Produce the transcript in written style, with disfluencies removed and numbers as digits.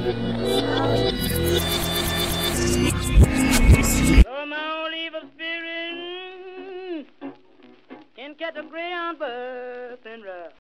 So my old evil spirit can catch a greyhound bus and ride.